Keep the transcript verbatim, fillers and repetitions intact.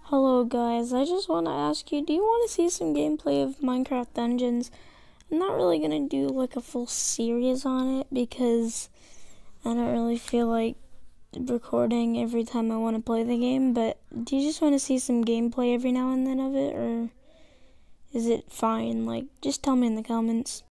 Hello guys, I just want to ask you, do you want to see some gameplay of Minecraft Dungeons? I'm not really going to do like a full series on it because I don't really feel like recording every time I want to play the game, but do you just want to see some gameplay every now and then of it, or is it fine? Like, just tell me in the comments.